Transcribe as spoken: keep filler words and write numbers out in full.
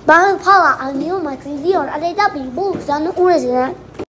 Ba, Paula, a mí me ha escrito, a la edad, y vos, ya no, una